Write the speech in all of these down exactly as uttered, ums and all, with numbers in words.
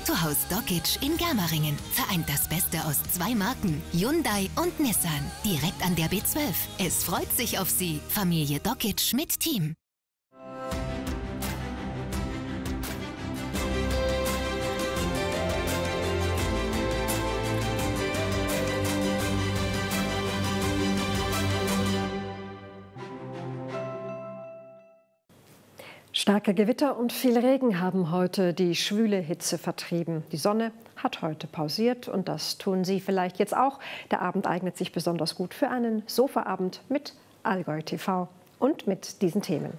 Autohaus Dokic in Germeringen vereint das Beste aus zwei Marken, Hyundai und Nissan, direkt an der B zwölf. Es freut sich auf Sie, Familie Dokic mit Team. Starke Gewitter und viel Regen haben heute die schwüle Hitze vertrieben. Die Sonne hat heute pausiert und das tun Sie vielleicht jetzt auch. Der Abend eignet sich besonders gut für einen Sofaabend mit Allgäu T V und mit diesen Themen.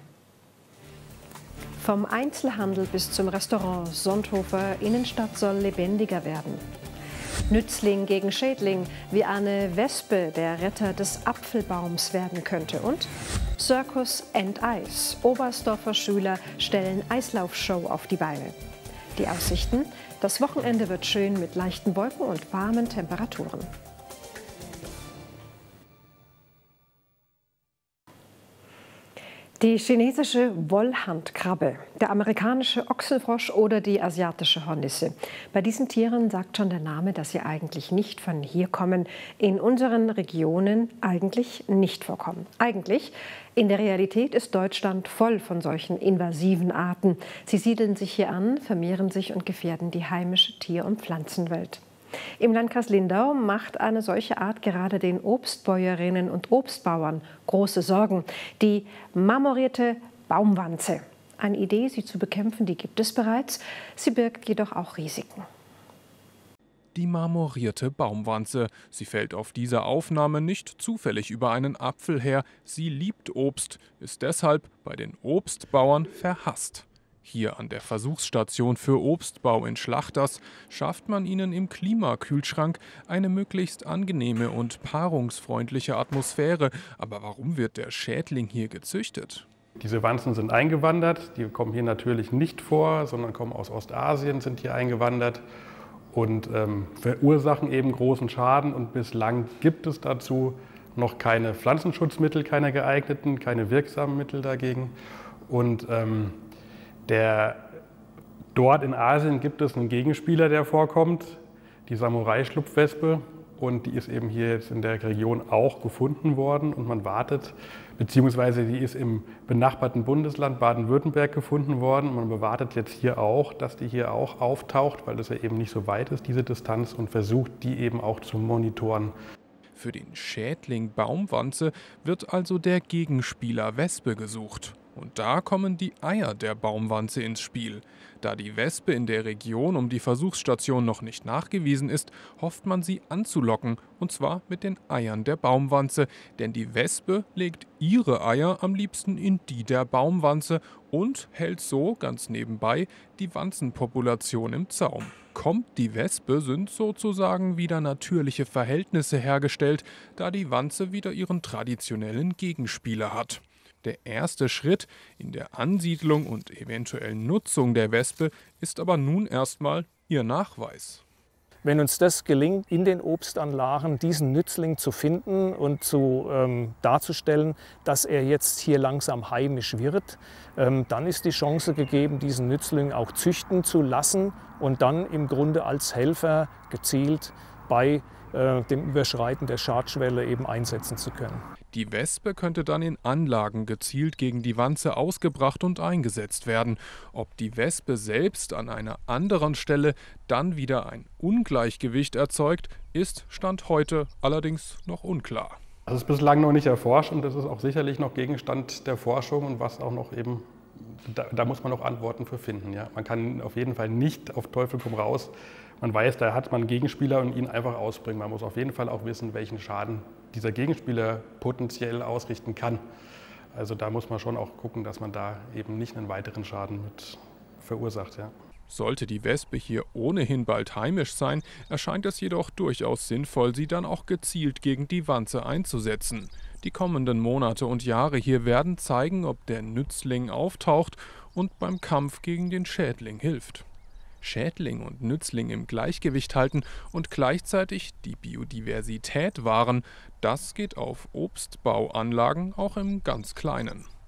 Vom Einzelhandel bis zum Restaurant, Sonthofer Innenstadt soll lebendiger werden. Nützling gegen Schädling, wie eine Wespe der Retter des Apfelbaums werden könnte. Und Circus and Ice. Oberstdorfer Schüler stellen Eislaufshow auf die Beine. Die Aussichten? Das Wochenende wird schön mit leichten Wolken und warmen Temperaturen. Die chinesische Wollhandkrabbe, der amerikanische Ochsenfrosch oder die asiatische Hornisse. Bei diesen Tieren sagt schon der Name, dass sie eigentlich nicht von hier kommen, in unseren Regionen eigentlich nicht vorkommen. Eigentlich, in der Realität ist Deutschland voll von solchen invasiven Arten. Sie siedeln sich hier an, vermehren sich und gefährden die heimische Tier- und Pflanzenwelt. Im Landkreis Lindau macht eine solche Art gerade den Obstbäuerinnen und Obstbauern große Sorgen. Die marmorierte Baumwanze. Eine Idee, sie zu bekämpfen, die gibt es bereits. Sie birgt jedoch auch Risiken. Die marmorierte Baumwanze. Sie fällt auf dieser Aufnahme nicht zufällig über einen Apfel her. Sie liebt Obst, ist deshalb bei den Obstbauern verhasst. Hier an der Versuchsstation für Obstbau in Schlachters schafft man ihnen im Klimakühlschrank eine möglichst angenehme und paarungsfreundliche Atmosphäre. Aber warum wird der Schädling hier gezüchtet? Diese Wanzen sind eingewandert, die kommen hier natürlich nicht vor, sondern kommen aus Ostasien, sind hier eingewandert und ähm, verursachen eben großen Schaden. Und bislang gibt es dazu noch keine Pflanzenschutzmittel, keine geeigneten, keine wirksamen Mittel dagegen. Und ähm, Der, dort in Asien gibt es einen Gegenspieler, der vorkommt, die Samurai-Schlupfwespe. Und die ist eben hier jetzt in der Region auch gefunden worden. Und man wartet, beziehungsweise die ist im benachbarten Bundesland Baden-Württemberg gefunden worden. Und man wartet jetzt hier auch, dass die hier auch auftaucht, weil das ja eben nicht so weit ist, diese Distanz, und versucht, die eben auch zu monitoren. Für den Schädling Baumwanze wird also der Gegenspieler Wespe gesucht. Und da kommen die Eier der Baumwanze ins Spiel. Da die Wespe in der Region um die Versuchsstation noch nicht nachgewiesen ist, hofft man sie anzulocken, und zwar mit den Eiern der Baumwanze. Denn die Wespe legt ihre Eier am liebsten in die der Baumwanze und hält so, ganz nebenbei, die Wanzenpopulation im Zaum. Kommt die Wespe, sind sozusagen wieder natürliche Verhältnisse hergestellt, da die Wanze wieder ihren traditionellen Gegenspieler hat. Der erste Schritt in der Ansiedlung und eventuellen Nutzung der Wespe ist aber nun erstmal ihr Nachweis. Wenn uns das gelingt, in den Obstanlagen diesen Nützling zu finden und zu, ähm, darzustellen, dass er jetzt hier langsam heimisch wird, ähm, dann ist die Chance gegeben, diesen Nützling auch züchten zu lassen und dann im Grunde als Helfer gezielt bei äh, dem Überschreiten der Schadschwelle eben einsetzen zu können. Die Wespe könnte dann in Anlagen gezielt gegen die Wanze ausgebracht und eingesetzt werden. Ob die Wespe selbst an einer anderen Stelle dann wieder ein Ungleichgewicht erzeugt, ist Stand heute allerdings noch unklar. Das ist bislang noch nicht erforscht und das ist auch sicherlich noch Gegenstand der Forschung und was auch noch eben, da, da muss man noch Antworten für finden. Ja. Man kann auf jeden Fall nicht auf Teufel komm raus. Man weiß, da hat man einen Gegenspieler und ihn einfach ausbringen. Man muss auf jeden Fall auch wissen, welchen Schaden dieser Gegenspieler potenziell ausrichten kann. Also da muss man schon auch gucken, dass man da eben nicht einen weiteren Schaden mit verursacht. Ja. Sollte die Wespe hier ohnehin bald heimisch sein, erscheint es jedoch durchaus sinnvoll, sie dann auch gezielt gegen die Wanze einzusetzen. Die kommenden Monate und Jahre hier werden zeigen, ob der Nützling auftaucht und beim Kampf gegen den Schädling hilft. Schädling und Nützling im Gleichgewicht halten und gleichzeitig die Biodiversität wahren, das geht auf Obstbauanlagen auch im ganz Kleinen.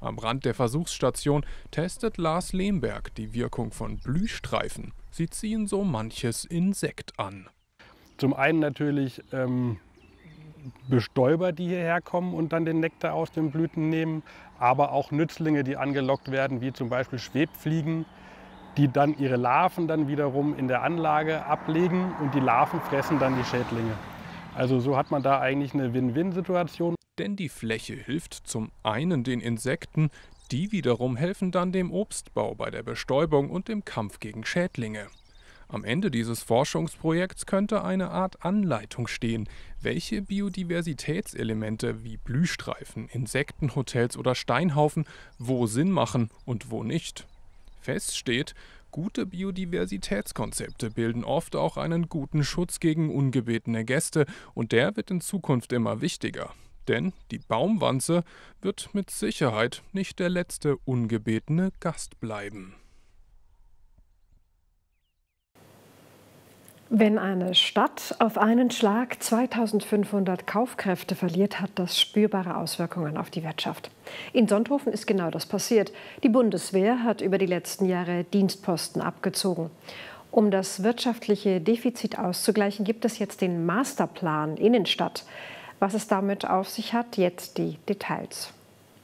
Am Rand der Versuchsstation testet Lars Lehmberg die Wirkung von Blühstreifen. Sie ziehen so manches Insekt an. Zum einen natürlich ähm, Bestäuber, die hierher kommen und dann den Nektar aus den Blüten nehmen, aber auch Nützlinge, die angelockt werden, wie zum Beispiel Schwebfliegen, die dann ihre Larven dann wiederum in der Anlage ablegen und die Larven fressen dann die Schädlinge. Also so hat man da eigentlich eine Win-Win-Situation. Denn die Fläche hilft zum einen den Insekten, die wiederum helfen dann dem Obstbau bei der Bestäubung und dem Kampf gegen Schädlinge. Am Ende dieses Forschungsprojekts könnte eine Art Anleitung stehen, welche Biodiversitätselemente wie Blühstreifen, Insektenhotels oder Steinhaufen wo Sinn machen und wo nicht. Fest steht, gute Biodiversitätskonzepte bilden oft auch einen guten Schutz gegen ungebetene Gäste und der wird in Zukunft immer wichtiger. Denn die Baumwanze wird mit Sicherheit nicht der letzte ungebetene Gast bleiben. Wenn eine Stadt auf einen Schlag zweitausendfünfhundert Kaufkräfte verliert, hat das spürbare Auswirkungen auf die Wirtschaft. In Sonthofen ist genau das passiert. Die Bundeswehr hat über die letzten Jahre Dienstposten abgezogen. Um das wirtschaftliche Defizit auszugleichen, gibt es jetzt den Masterplan Innenstadt. Was es damit auf sich hat, jetzt die Details.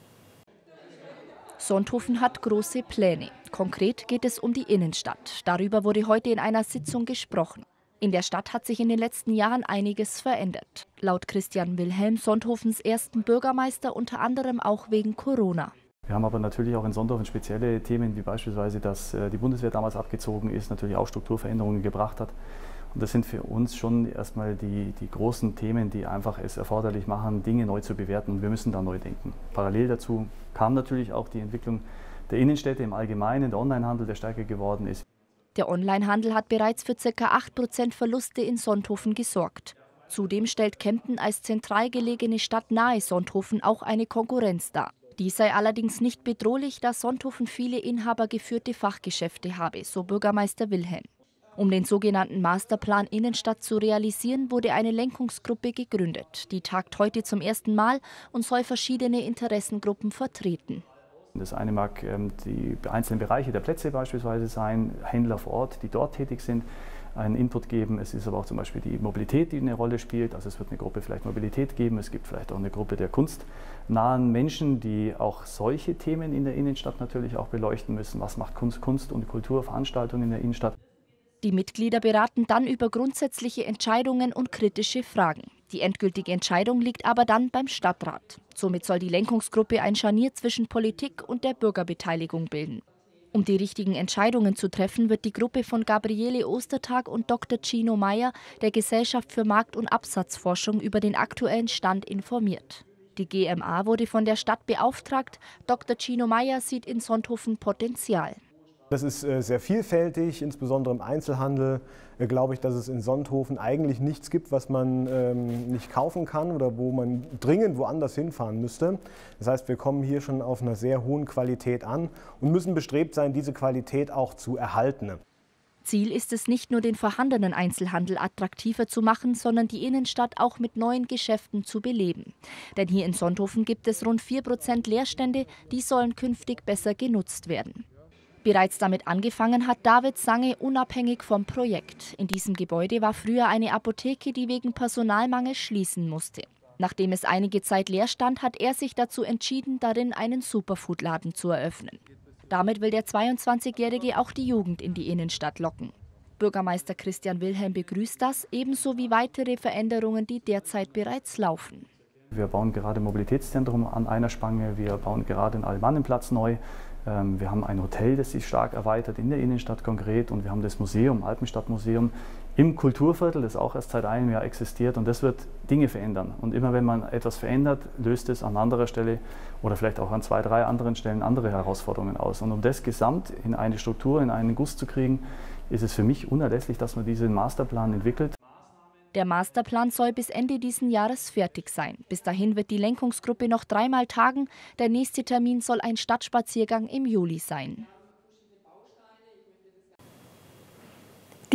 Sonthofen hat große Pläne. Konkret geht es um die Innenstadt. Darüber wurde heute in einer Sitzung gesprochen. In der Stadt hat sich in den letzten Jahren einiges verändert. Laut Christian Wilhelm, Sonthofens ersten Bürgermeister, unter anderem auch wegen Corona. Wir haben aber natürlich auch in Sonthofen spezielle Themen, wie beispielsweise, dass die Bundeswehr damals abgezogen ist, natürlich auch Strukturveränderungen gebracht hat. Und das sind für uns schon erstmal die, die großen Themen, die einfach es erforderlich machen, Dinge neu zu bewerten. Und wir müssen da neu denken. Parallel dazu kam natürlich auch die Entwicklung der Innenstädte im Allgemeinen, der Onlinehandel, der stärker geworden ist. Der Onlinehandel hat bereits für ca. acht Prozent Verluste in Sonthofen gesorgt. Zudem stellt Kempten als zentral gelegene Stadt nahe Sonthofen auch eine Konkurrenz dar. Dies sei allerdings nicht bedrohlich, da Sonthofen viele inhabergeführte Fachgeschäfte habe, so Bürgermeister Wilhelm. Um den sogenannten Masterplan Innenstadt zu realisieren, wurde eine Lenkungsgruppe gegründet. Die tagt heute zum ersten Mal und soll verschiedene Interessengruppen vertreten. Das eine mag ähm, die einzelnen Bereiche der Plätze beispielsweise sein, Händler vor Ort, die dort tätig sind, einen Input geben. Es ist aber auch zum Beispiel die Mobilität, die eine Rolle spielt. Also es wird eine Gruppe vielleicht Mobilität geben. Es gibt vielleicht auch eine Gruppe der kunstnahen Menschen, die auch solche Themen in der Innenstadt natürlich auch beleuchten müssen. Was macht Kunst, Kunst und Kulturveranstaltungen in der Innenstadt? Die Mitglieder beraten dann über grundsätzliche Entscheidungen und kritische Fragen. Die endgültige Entscheidung liegt aber dann beim Stadtrat. Somit soll die Lenkungsgruppe ein Scharnier zwischen Politik und der Bürgerbeteiligung bilden. Um die richtigen Entscheidungen zu treffen, wird die Gruppe von Gabriele Ostertag und Doktor Gino Meyer der Gesellschaft für Markt- und Absatzforschung über den aktuellen Stand informiert. Die G M A wurde von der Stadt beauftragt. Doktor Gino Meyer sieht in Sonthofen Potenzial. Das ist sehr vielfältig, insbesondere im Einzelhandel glaube ich, dass es in Sonthofen eigentlich nichts gibt, was man ähm, nicht kaufen kann oder wo man dringend woanders hinfahren müsste. Das heißt, wir kommen hier schon auf einer sehr hohen Qualität an und müssen bestrebt sein, diese Qualität auch zu erhalten. Ziel ist es nicht nur, den vorhandenen Einzelhandel attraktiver zu machen, sondern die Innenstadt auch mit neuen Geschäften zu beleben. Denn hier in Sonthofen gibt es rund vier Prozent Leerstände, die sollen künftig besser genutzt werden. Bereits damit angefangen hat David Sange unabhängig vom Projekt. In diesem Gebäude war früher eine Apotheke, die wegen Personalmangel schließen musste. Nachdem es einige Zeit leer stand, hat er sich dazu entschieden, darin einen Superfood-Laden zu eröffnen. Damit will der zweiundzwanzigjährige auch die Jugend in die Innenstadt locken. Bürgermeister Christian Wilhelm begrüßt das, ebenso wie weitere Veränderungen, die derzeit bereits laufen. Wir bauen gerade ein Mobilitätszentrum an einer Spange, wir bauen gerade den Almannenplatz neu. Wir haben ein Hotel, das sich stark erweitert in der Innenstadt konkret, und wir haben das Museum, Alpenstadtmuseum, im Kulturviertel, das auch erst seit einem Jahr existiert, und das wird Dinge verändern. Und immer wenn man etwas verändert, löst es an anderer Stelle oder vielleicht auch an zwei, drei anderen Stellen andere Herausforderungen aus. Und um das gesamt in eine Struktur, in einen Guss zu kriegen, ist es für mich unerlässlich, dass man diesen Masterplan entwickelt. Der Masterplan soll bis Ende dieses Jahres fertig sein. Bis dahin wird die Lenkungsgruppe noch dreimal tagen. Der nächste Termin soll ein Stadtspaziergang im Juli sein. Die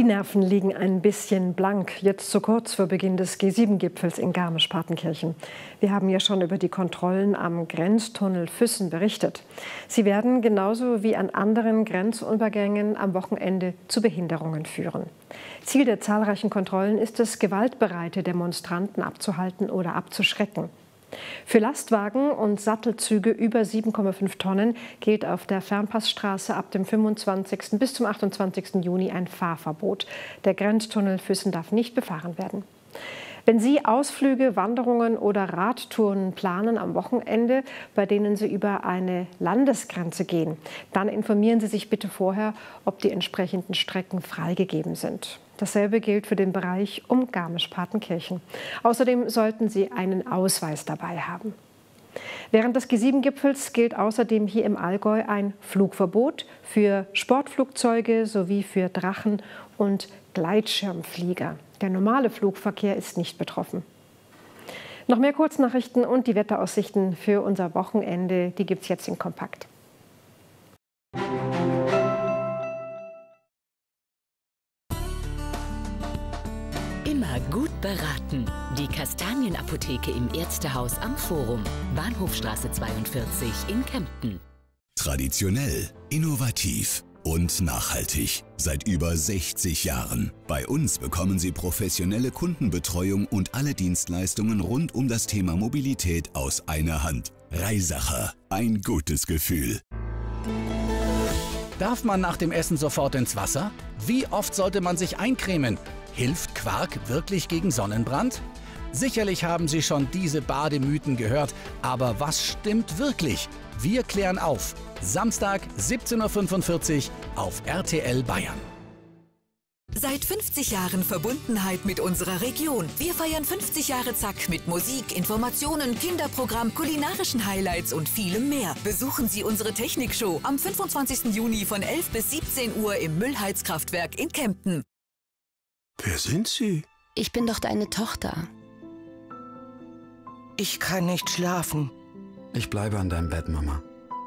Die Nerven liegen ein bisschen blank, jetzt so kurz vor Beginn des G sieben Gipfels in Garmisch-Partenkirchen. Wir haben ja schon über die Kontrollen am Grenztunnel Füssen berichtet. Sie werden genauso wie an anderen Grenzübergängen am Wochenende zu Behinderungen führen. Ziel der zahlreichen Kontrollen ist es, gewaltbereite Demonstranten abzuhalten oder abzuschrecken. Für Lastwagen und Sattelzüge über sieben Komma fünf Tonnen gilt auf der Fernpassstraße ab dem fünfundzwanzigsten bis zum achtundzwanzigsten Juni ein Fahrverbot. Der Grenztunnel Füssen darf nicht befahren werden. Wenn Sie Ausflüge, Wanderungen oder Radtouren planen am Wochenende, bei denen Sie über eine Landesgrenze gehen, dann informieren Sie sich bitte vorher, ob die entsprechenden Strecken freigegeben sind. Dasselbe gilt für den Bereich um Garmisch-Partenkirchen. Außerdem sollten Sie einen Ausweis dabei haben. Während des G sieben Gipfels gilt außerdem hier im Allgäu ein Flugverbot für Sportflugzeuge sowie für Drachen und Gleitschirmflieger. Der normale Flugverkehr ist nicht betroffen. Noch mehr Kurznachrichten und die Wetteraussichten für unser Wochenende, die gibt es jetzt in Kompakt. Immer gut beraten. Die Kastanienapotheke im Ärztehaus am Forum. Bahnhofstraße zweiundvierzig in Kempten. Traditionell, innovativ und nachhaltig. Seit über sechzig Jahren. Bei uns bekommen Sie professionelle Kundenbetreuung und alle Dienstleistungen rund um das Thema Mobilität aus einer Hand. Reisacher. Ein gutes Gefühl. Darf man nach dem Essen sofort ins Wasser? Wie oft sollte man sich eincremen? Hilft Quark wirklich gegen Sonnenbrand? Sicherlich haben Sie schon diese Bademythen gehört, aber was stimmt wirklich? Wir klären auf. Samstag, siebzehn Uhr fünfundvierzig auf R T L Bayern. Seit fünfzig Jahren Verbundenheit mit unserer Region. Wir feiern fünfzig Jahre Zack mit Musik, Informationen, Kinderprogramm, kulinarischen Highlights und vielem mehr. Besuchen Sie unsere Technikshow am fünfundzwanzigsten Juni von elf bis siebzehn Uhr im Müllheizkraftwerk in Kempten. Wer sind Sie? Ich bin doch deine Tochter. Ich kann nicht schlafen. Ich bleibe an deinem Bett, Mama.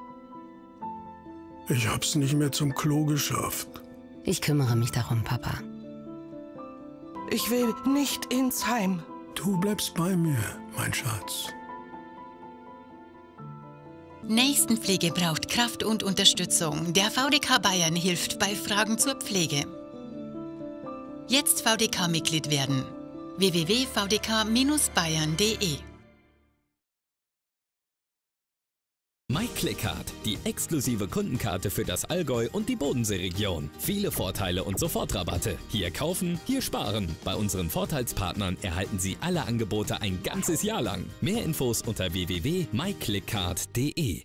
Ich hab's nicht mehr zum Klo geschafft. Ich kümmere mich darum, Papa. Ich will nicht ins Heim. Du bleibst bei mir, mein Schatz. Nächstenpflege braucht Kraft und Unterstützung. Der V D K Bayern hilft bei Fragen zur Pflege. Jetzt V D K-Mitglied werden. w w w punkt v d k bindestrich bayern punkt d e MyClickCard, die exklusive Kundenkarte für das Allgäu und die Bodenseeregion. Viele Vorteile und Sofortrabatte. Hier kaufen, hier sparen. Bei unseren Vorteilspartnern erhalten Sie alle Angebote ein ganzes Jahr lang. Mehr Infos unter w w w punkt my click card punkt d e.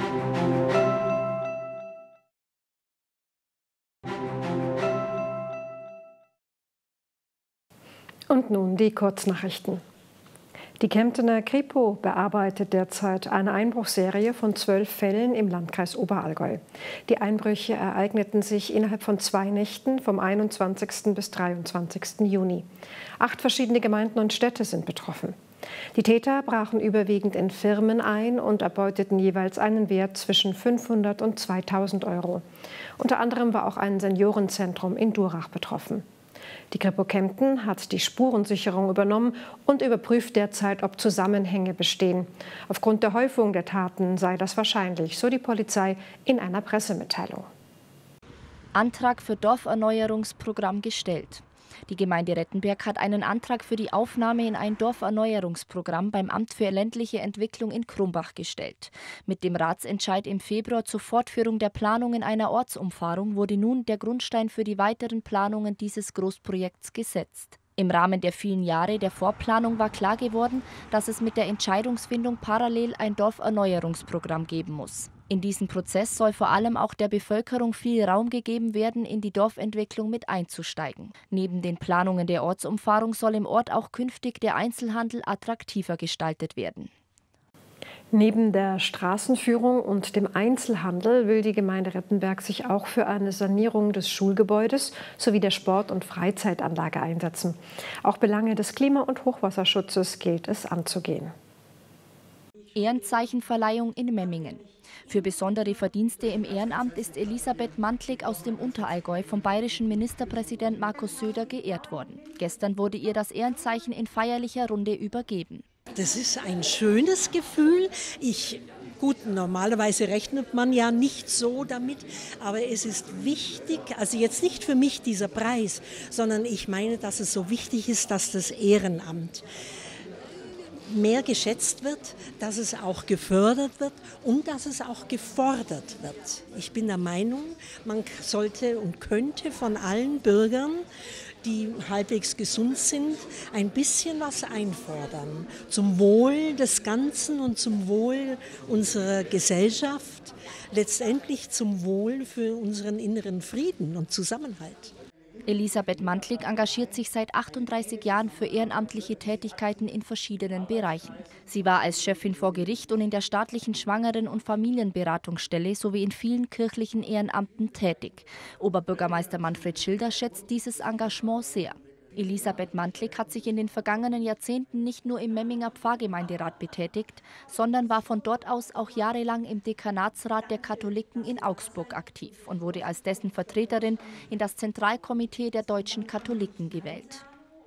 Und nun die Kurznachrichten. Die Kemptener Kripo bearbeitet derzeit eine Einbruchsserie von zwölf Fällen im Landkreis Oberallgäu. Die Einbrüche ereigneten sich innerhalb von zwei Nächten vom einundzwanzigsten bis dreiundzwanzigsten Juni. Acht verschiedene Gemeinden und Städte sind betroffen. Die Täter brachen überwiegend in Firmen ein und erbeuteten jeweils einen Wert zwischen fünfhundert und zweitausend Euro. Unter anderem war auch ein Seniorenzentrum in Durach betroffen. Die Kripo Kempten hat die Spurensicherung übernommen und überprüft derzeit, ob Zusammenhänge bestehen. Aufgrund der Häufung der Taten sei das wahrscheinlich, so die Polizei in einer Pressemitteilung. Antrag für Dorferneuerungsprogramm gestellt. Die Gemeinde Rettenberg hat einen Antrag für die Aufnahme in ein Dorferneuerungsprogramm beim Amt für ländliche Entwicklung in Krumbach gestellt. Mit dem Ratsentscheid im Februar zur Fortführung der Planungen einer Ortsumfahrung wurde nun der Grundstein für die weiteren Planungen dieses Großprojekts gesetzt. Im Rahmen der vielen Jahre der Vorplanung war klar geworden, dass es mit der Entscheidungsfindung parallel ein Dorferneuerungsprogramm geben muss. In diesen Prozess soll vor allem auch der Bevölkerung viel Raum gegeben werden, in die Dorfentwicklung mit einzusteigen. Neben den Planungen der Ortsumfahrung soll im Ort auch künftig der Einzelhandel attraktiver gestaltet werden. Neben der Straßenführung und dem Einzelhandel will die Gemeinde Rettenberg sich auch für eine Sanierung des Schulgebäudes sowie der Sport- und Freizeitanlage einsetzen. Auch Belange des Klima- und Hochwasserschutzes gilt es anzugehen. Ehrenzeichenverleihung in Memmingen. Für besondere Verdienste im Ehrenamt ist Elisabeth Mantlik aus dem Unterallgäu vom bayerischen Ministerpräsident Markus Söder geehrt worden. Gestern wurde ihr das Ehrenzeichen in feierlicher Runde übergeben. Das ist ein schönes Gefühl. Ich, gut, normalerweise rechnet man ja nicht so damit, aber es ist wichtig, also jetzt nicht für mich dieser Preis, sondern ich meine, dass es so wichtig ist, dass das Ehrenamt mehr geschätzt wird, dass es auch gefördert wird und dass es auch gefordert wird. Ich bin der Meinung, man sollte und könnte von allen Bürgern, die halbwegs gesund sind, ein bisschen was einfordern. Zum Wohl des Ganzen und zum Wohl unserer Gesellschaft, letztendlich zum Wohl für unseren inneren Frieden und Zusammenhalt. Elisabeth Mantlik engagiert sich seit achtunddreißig Jahren für ehrenamtliche Tätigkeiten in verschiedenen Bereichen. Sie war als Chefin vor Gericht und in der staatlichen Schwangeren- und Familienberatungsstelle sowie in vielen kirchlichen Ehrenamten tätig. Oberbürgermeister Manfred Schilder schätzt dieses Engagement sehr. Elisabeth Mantlik hat sich in den vergangenen Jahrzehnten nicht nur im Memminger Pfarrgemeinderat betätigt, sondern war von dort aus auch jahrelang im Dekanatsrat der Katholiken in Augsburg aktiv und wurde als dessen Vertreterin in das Zentralkomitee der deutschen Katholiken gewählt.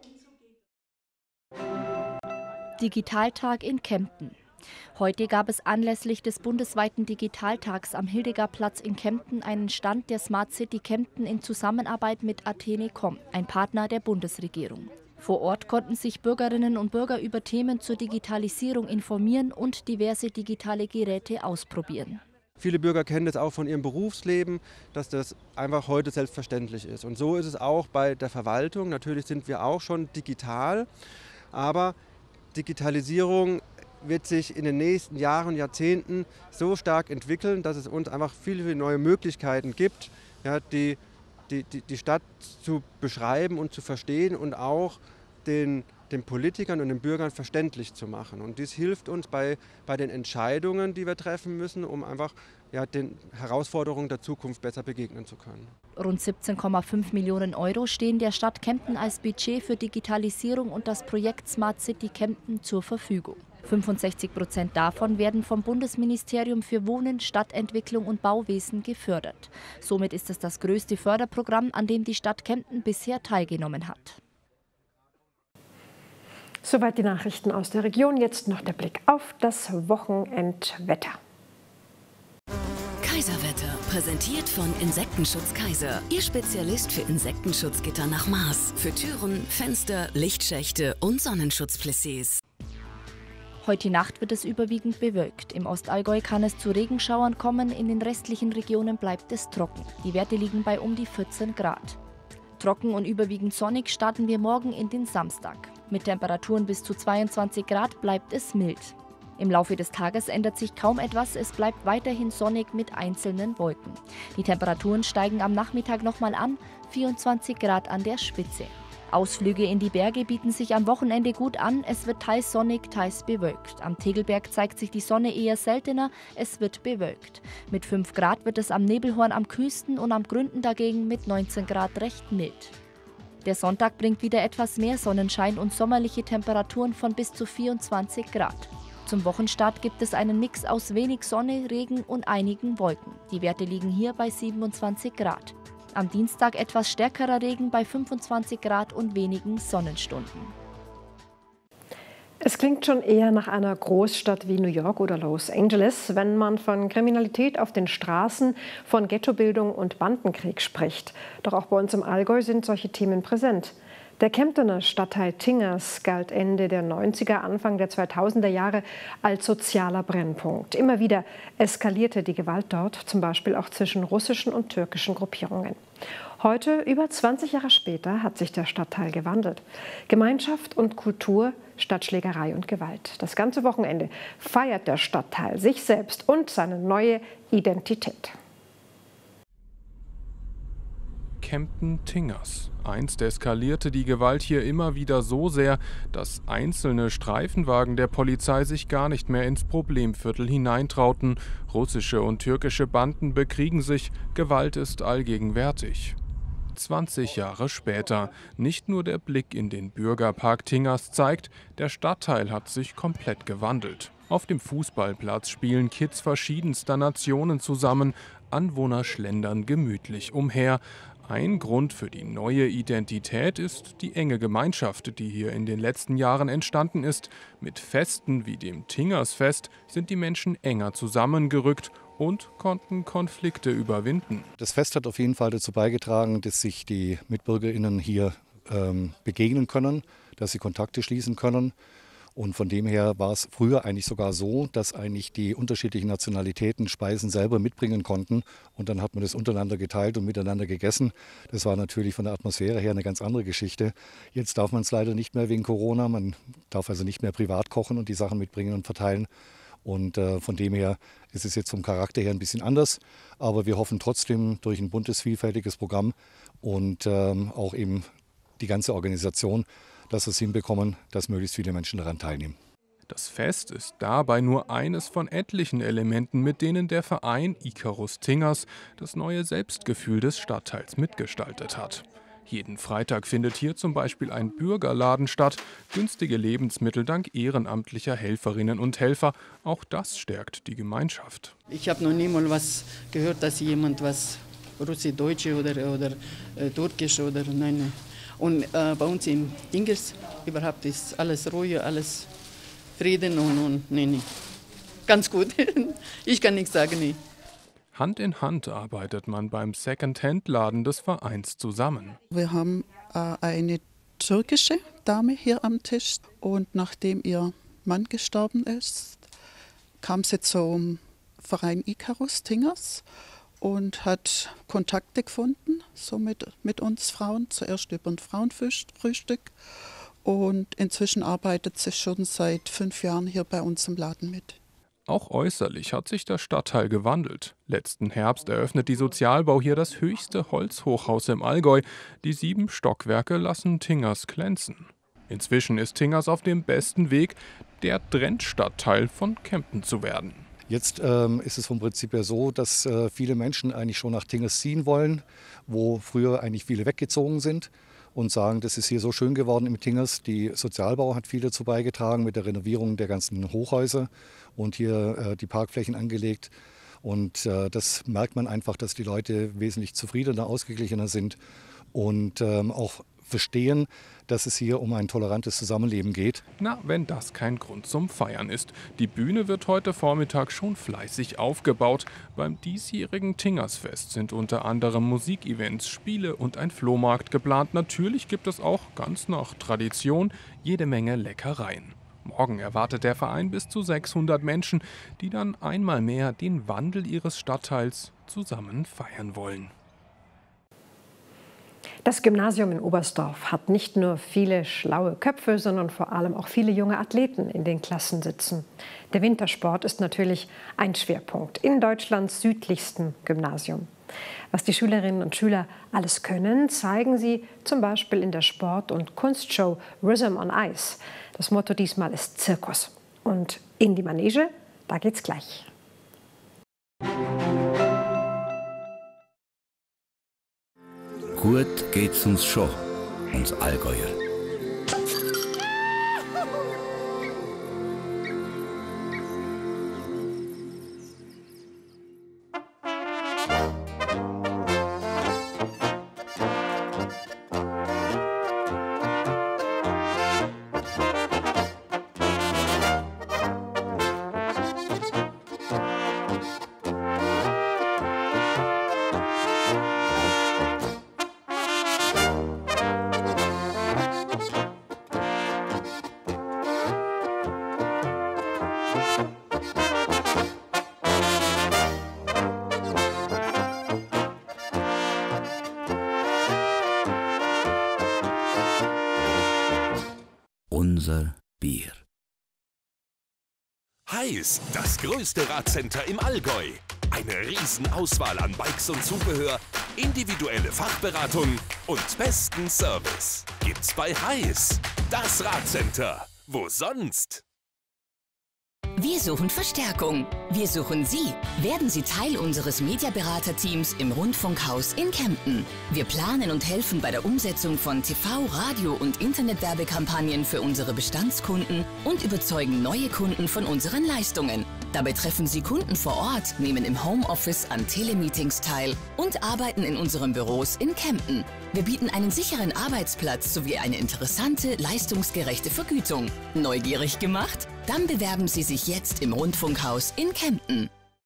Digitaltag in Kempten. Heute gab es anlässlich des bundesweiten Digitaltags am Hildegardplatz in Kempten einen Stand der Smart City Kempten in Zusammenarbeit mit Athenecom, ein Partner der Bundesregierung. Vor Ort konnten sich Bürgerinnen und Bürger über Themen zur Digitalisierung informieren und diverse digitale Geräte ausprobieren. Viele Bürger kennen das auch von ihrem Berufsleben, dass das einfach heute selbstverständlich ist. Und so ist es auch bei der Verwaltung. Natürlich sind wir auch schon digital, aber Digitalisierung wird sich in den nächsten Jahren und Jahrzehnten so stark entwickeln, dass es uns einfach viele, viele neue Möglichkeiten gibt, ja, die, die, die Stadt zu beschreiben und zu verstehen und auch den, den Politikern und den Bürgern verständlich zu machen. Und dies hilft uns bei, bei den Entscheidungen, die wir treffen müssen, um einfach ja, den Herausforderungen der Zukunft besser begegnen zu können. Rund siebzehn Komma fünf Millionen Euro stehen der Stadt Kempten als Budget für Digitalisierung und das Projekt Smart City Kempten zur Verfügung. fünfundsechzig Prozent davon werden vom Bundesministerium für Wohnen, Stadtentwicklung und Bauwesen gefördert. Somit ist es das größte Förderprogramm, an dem die Stadt Kempten bisher teilgenommen hat. Soweit die Nachrichten aus der Region. Jetzt noch der Blick auf das Wochenendwetter. Kaiserwetter, präsentiert von Insektenschutz Kaiser. Ihr Spezialist für Insektenschutzgitter nach Maß. Für Türen, Fenster, Lichtschächte und Sonnenschutzplissés. Heute Nacht wird es überwiegend bewölkt. Im Ostallgäu kann es zu Regenschauern kommen, in den restlichen Regionen bleibt es trocken. Die Werte liegen bei um die vierzehn Grad. Trocken und überwiegend sonnig starten wir morgen in den Samstag. Mit Temperaturen bis zu zweiundzwanzig Grad bleibt es mild. Im Laufe des Tages ändert sich kaum etwas, es bleibt weiterhin sonnig mit einzelnen Wolken. Die Temperaturen steigen am Nachmittag nochmal an, vierundzwanzig Grad an der Spitze. Ausflüge in die Berge bieten sich am Wochenende gut an, es wird teils sonnig, teils bewölkt. Am Tegelberg zeigt sich die Sonne eher seltener, es wird bewölkt. Mit fünf Grad wird es am Nebelhorn am kühlsten und am Gründen dagegen mit neunzehn Grad recht mild. Der Sonntag bringt wieder etwas mehr Sonnenschein und sommerliche Temperaturen von bis zu vierundzwanzig Grad. Zum Wochenstart gibt es einen Mix aus wenig Sonne, Regen und einigen Wolken. Die Werte liegen hier bei siebenundzwanzig Grad. Am Dienstag etwas stärkerer Regen bei fünfundzwanzig Grad und wenigen Sonnenstunden. Es klingt schon eher nach einer Großstadt wie New York oder Los Angeles, wenn man von Kriminalität auf den Straßen, von Ghettobildung und Bandenkrieg spricht. Doch auch bei uns im Allgäu sind solche Themen präsent. Der Kemptener Stadtteil Tingers galt Ende der neunziger, Anfang der zweitausender Jahre als sozialer Brennpunkt. Immer wieder eskalierte die Gewalt dort, zum Beispiel auch zwischen russischen und türkischen Gruppierungen. Heute, über zwanzig Jahre später, hat sich der Stadtteil gewandelt. Gemeinschaft und Kultur statt Schlägerei und Gewalt. Das ganze Wochenende feiert der Stadtteil sich selbst und seine neue Identität. Kempten Tingers. Einst eskalierte die Gewalt hier immer wieder so sehr, dass einzelne Streifenwagen der Polizei sich gar nicht mehr ins Problemviertel hineintrauten. Russische und türkische Banden bekriegen sich, Gewalt ist allgegenwärtig. zwanzig Jahre später. Nicht nur der Blick in den Bürgerpark Tingers zeigt, der Stadtteil hat sich komplett gewandelt. Auf dem Fußballplatz spielen Kids verschiedenster Nationen zusammen, Anwohner schlendern gemütlich umher. Ein Grund für die neue Identität ist die enge Gemeinschaft, die hier in den letzten Jahren entstanden ist. Mit Festen wie dem Tingersfest sind die Menschen enger zusammengerückt und konnten Konflikte überwinden. Das Fest hat auf jeden Fall dazu beigetragen, dass sich die MitbürgerInnen hier ähm, begegnen können, dass sie Kontakte schließen können. Und von dem her war es früher eigentlich sogar so, dass eigentlich die unterschiedlichen Nationalitäten Speisen selber mitbringen konnten. Und dann hat man das untereinander geteilt und miteinander gegessen. Das war natürlich von der Atmosphäre her eine ganz andere Geschichte. Jetzt darf man es leider nicht mehr wegen Corona. Man darf also nicht mehr privat kochen und die Sachen mitbringen und verteilen. Und äh, von dem her ist es jetzt vom Charakter her ein bisschen anders. Aber wir hoffen trotzdem durch ein buntes, vielfältiges Programm und ähm, auch eben die ganze Organisation, dass wir es hinbekommen, dass möglichst viele Menschen daran teilnehmen. Das Fest ist dabei nur eines von etlichen Elementen, mit denen der Verein Icarus Tingers das neue Selbstgefühl des Stadtteils mitgestaltet hat. Jeden Freitag findet hier zum Beispiel ein Bürgerladen statt, günstige Lebensmittel dank ehrenamtlicher Helferinnen und Helfer. Auch das stärkt die Gemeinschaft. Ich habe noch nie mal was gehört, dass jemand was Russisch-Deutsche oder, oder äh, Türkisch oder nein, nein. Und äh, bei uns in Tingers überhaupt ist alles Ruhe, alles Frieden und, und nee, nee. Ganz gut. Ich kann nichts sagen, nee. Hand in Hand arbeitet man beim Second-Hand-Laden des Vereins zusammen. Wir haben äh, eine türkische Dame hier am Tisch und nachdem ihr Mann gestorben ist, kam sie zum Verein Icarus Tingers und hat Kontakte gefunden, so mit, mit uns Frauen, zuerst über ein Frauenfrühstück. Und inzwischen arbeitet sie schon seit fünf Jahren hier bei uns im Laden mit. Auch äußerlich hat sich der Stadtteil gewandelt. Letzten Herbst eröffnet die Sozialbau hier das höchste Holzhochhaus im Allgäu. Die sieben Stockwerke lassen Tingers glänzen. Inzwischen ist Tingers auf dem besten Weg, der Trendstadtteil von Kempten zu werden. Jetzt ähm, ist es vom Prinzip her so, dass äh, viele Menschen eigentlich schon nach Tingers ziehen wollen, wo früher eigentlich viele weggezogen sind und sagen, das ist hier so schön geworden im Tingers. Die Sozialbau hat viel dazu beigetragen mit der Renovierung der ganzen Hochhäuser und hier äh, die Parkflächen angelegt. Und äh, das merkt man einfach, dass die Leute wesentlich zufriedener, ausgeglichener sind und ähm, auch verstehen, dass es hier um ein tolerantes Zusammenleben geht. Na, wenn das kein Grund zum Feiern ist. Die Bühne wird heute Vormittag schon fleißig aufgebaut. Beim diesjährigen Tingersfest sind unter anderem Musikevents, Spiele und ein Flohmarkt geplant. Natürlich gibt es auch, ganz nach Tradition, jede Menge Leckereien. Morgen erwartet der Verein bis zu sechshundert Menschen, die dann einmal mehr den Wandel ihres Stadtteils zusammen feiern wollen. Das Gymnasium in Oberstdorf hat nicht nur viele schlaue Köpfe, sondern vor allem auch viele junge Athleten in den Klassen sitzen. Der Wintersport ist natürlich ein Schwerpunkt in Deutschlands südlichstem Gymnasium. Was die Schülerinnen und Schüler alles können, zeigen sie zum Beispiel in der Sport- und Kunstshow Rhythm on Ice. Das Motto diesmal ist Zirkus. Und in die Manege, da geht's gleich. Gut geht's uns schon, uns Allgäuer. Unser Bier. Heiß, das größte Radcenter im Allgäu. Eine Riesenauswahl an Bikes und Zubehör, individuelle Fachberatung und besten Service. Gibt's bei Heiß, das Radcenter. Wo sonst? Wir suchen Verstärkung. Wir suchen Sie. Werden Sie Teil unseres Mediaberaterteams im Rundfunkhaus in Kempten. Wir planen und helfen bei der Umsetzung von T V-, Radio- und Internetwerbekampagnen für unsere Bestandskunden und überzeugen neue Kunden von unseren Leistungen. Dabei treffen Sie Kunden vor Ort, nehmen im Homeoffice an Telemeetings teil und arbeiten in unseren Büros in Kempten. Wir bieten einen sicheren Arbeitsplatz sowie eine interessante, leistungsgerechte Vergütung. Neugierig gemacht? Dann bewerben Sie sich jetzt im Rundfunkhaus in Kempten.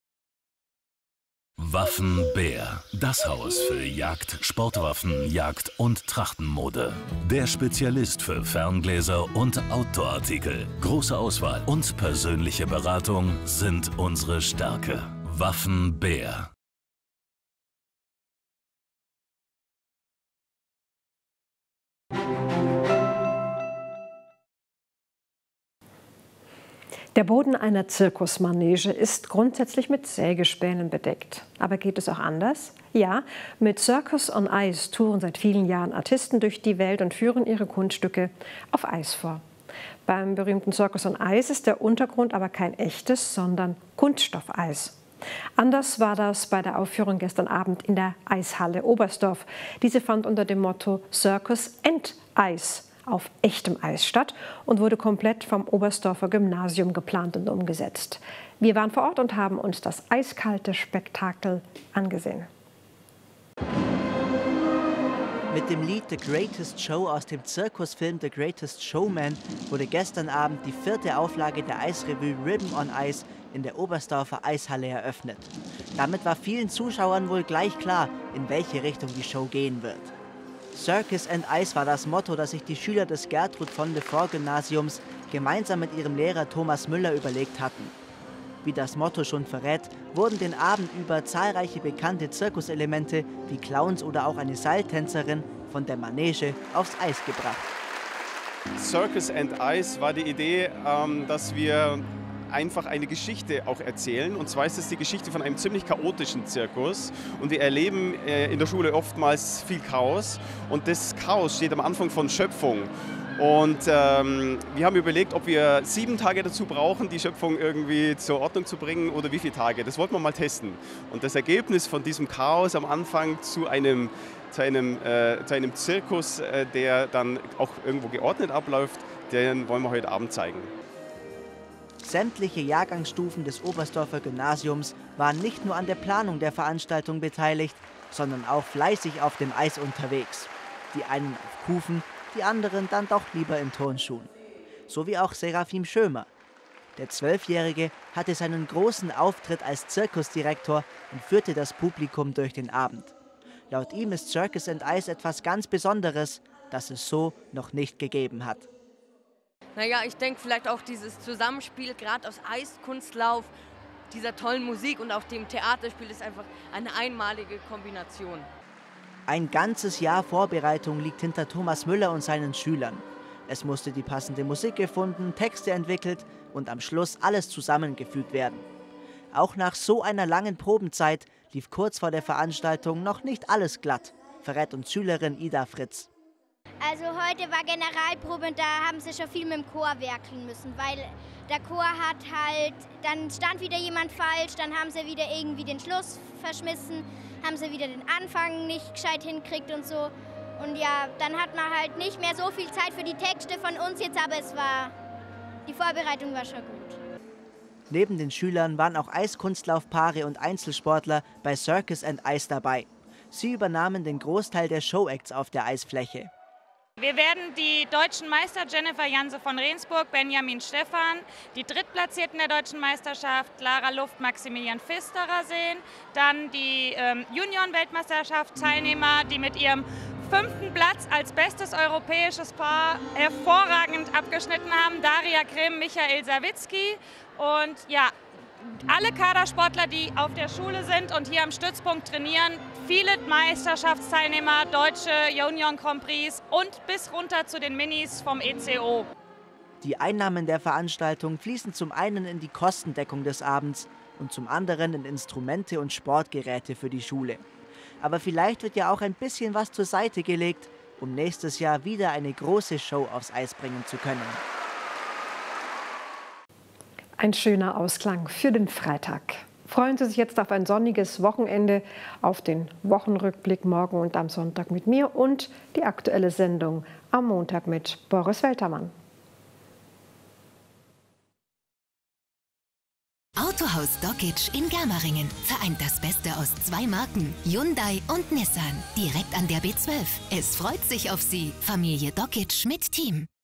Waffenbär, das Haus für Jagd, Sportwaffen, Jagd und Trachtenmode. Der Spezialist für Ferngläser und Outdoor-Artikel. Große Auswahl und persönliche Beratung sind unsere Stärke. Waffenbär. Der Boden einer Zirkusmanege ist grundsätzlich mit Sägespänen bedeckt. Aber geht es auch anders? Ja, mit Circus on Ice touren seit vielen Jahren Artisten durch die Welt und führen ihre Kunststücke auf Eis vor. Beim berühmten Circus on Ice ist der Untergrund aber kein echtes, sondern Kunststoffeis. Anders war das bei der Aufführung gestern Abend in der Eishalle Oberstdorf. Diese fand unter dem Motto Circus and Ice auf echtem Eis statt und wurde komplett vom Oberstdorfer Gymnasium geplant und umgesetzt. Wir waren vor Ort und haben uns das eiskalte Spektakel angesehen. Mit dem Lied The Greatest Show aus dem Zirkusfilm The Greatest Showman wurde gestern Abend die vierte Auflage der Eisrevue Rhythm on Ice in der Oberstdorfer Eishalle eröffnet. Damit war vielen Zuschauern wohl gleich klar, in welche Richtung die Show gehen wird. Circus and Ice war das Motto, das sich die Schüler des Gertrud von Le Fort Gymnasiums gemeinsam mit ihrem Lehrer Thomas Müller überlegt hatten. Wie das Motto schon verrät, wurden den Abend über zahlreiche bekannte Zirkuselemente wie Clowns oder auch eine Seiltänzerin von der Manege aufs Eis gebracht. Circus and Ice war die Idee, dass wir einfach eine Geschichte auch erzählen. Und zwar ist es die Geschichte von einem ziemlich chaotischen Zirkus. Und wir erleben in der Schule oftmals viel Chaos. Und das Chaos steht am Anfang von Schöpfung. Und ähm, wir haben überlegt, ob wir sieben Tage dazu brauchen, die Schöpfung irgendwie zur Ordnung zu bringen oder wie viele Tage. Das wollten wir mal testen. Und das Ergebnis von diesem Chaos am Anfang zu einem, zu einem, äh, zu einem Zirkus, äh, der dann auch irgendwo geordnet abläuft, den wollen wir heute Abend zeigen. Sämtliche Jahrgangsstufen des Oberstdorfer Gymnasiums waren nicht nur an der Planung der Veranstaltung beteiligt, sondern auch fleißig auf dem Eis unterwegs. Die einen auf Kufen, die anderen dann doch lieber in Turnschuhen. So wie auch Seraphim Schömer. Der Zwölfjährige hatte seinen großen Auftritt als Zirkusdirektor und führte das Publikum durch den Abend. Laut ihm ist Circus and Ice etwas ganz Besonderes, das es so noch nicht gegeben hat. Naja, ich denke vielleicht auch dieses Zusammenspiel, gerade aus Eiskunstlauf, dieser tollen Musik und auch dem Theaterspiel ist einfach eine einmalige Kombination. Ein ganzes Jahr Vorbereitung liegt hinter Thomas Müller und seinen Schülern. Es musste die passende Musik gefunden, Texte entwickelt und am Schluss alles zusammengefügt werden. Auch nach so einer langen Probenzeit lief kurz vor der Veranstaltung noch nicht alles glatt, verrät uns Schülerin Ida Fritz. Also heute war Generalprobe und da haben sie schon viel mit dem Chor werkeln müssen, weil der Chor hat halt, dann stand wieder jemand falsch, dann haben sie wieder irgendwie den Schluss verschmissen, haben sie wieder den Anfang nicht gescheit hinkriegt und so. Und ja, dann hat man halt nicht mehr so viel Zeit für die Texte von uns jetzt, aber es war, die Vorbereitung war schon gut. Neben den Schülern waren auch Eiskunstlaufpaare und Einzelsportler bei Circus and Ice dabei. Sie übernahmen den Großteil der Showacts auf der Eisfläche. Wir werden die deutschen Meister Jennifer Janse von Rendsburg, Benjamin Stephan, die Drittplatzierten der deutschen Meisterschaft Lara Luft, Maximilian Pfisterer sehen, dann die ähm, Junioren-Weltmeisterschaft-Teilnehmer, die mit ihrem fünften Platz als bestes europäisches Paar hervorragend abgeschnitten haben, Daria Grimm, Michael Sawicki und ja, alle Kadersportler, die auf der Schule sind und hier am Stützpunkt trainieren, viele Meisterschaftsteilnehmer, deutsche Union Grand Prix und bis runter zu den Minis vom E C O. Die Einnahmen der Veranstaltung fließen zum einen in die Kostendeckung des Abends und zum anderen in Instrumente und Sportgeräte für die Schule. Aber vielleicht wird ja auch ein bisschen was zur Seite gelegt, um nächstes Jahr wieder eine große Show aufs Eis bringen zu können. Ein schöner Ausklang für den Freitag. Freuen Sie sich jetzt auf ein sonniges Wochenende, auf den Wochenrückblick morgen und am Sonntag mit mir und die aktuelle Sendung am Montag mit Boris Weltermann. Autohaus Dokic in Germeringen vereint das Beste aus zwei Marken, Hyundai und Nissan, direkt an der B zwölf. Es freut sich auf Sie, Familie Dokic mit Team.